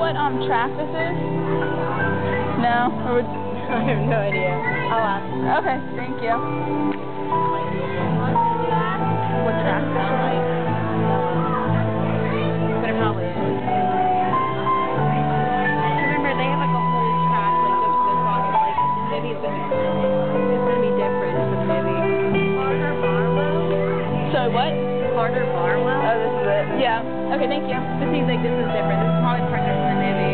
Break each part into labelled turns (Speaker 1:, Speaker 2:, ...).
Speaker 1: what track this is? No? Or would...
Speaker 2: I have no idea. I'll ask.
Speaker 1: Okay, thank you.
Speaker 2: What track is it like? But it probably is. Remember, they have like a whole track like just for this song. Like maybe it's gonna be different for the movie. Carter Barlow.
Speaker 1: So what?
Speaker 2: Carter Barlow.
Speaker 1: Oh, this is it. Yeah. Okay, thank you.
Speaker 2: It seems like this is different. This is probably different from the movie.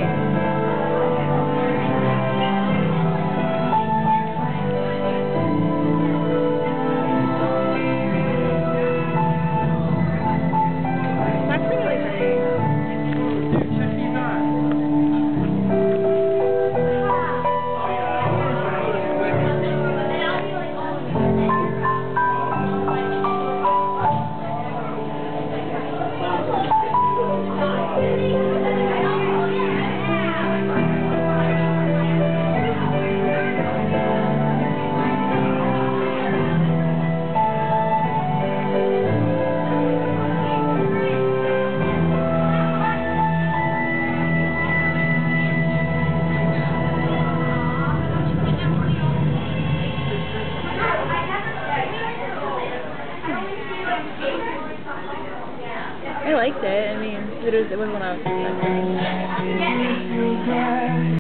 Speaker 2: That's really pretty. I liked it. I mean, it was when I was expecting.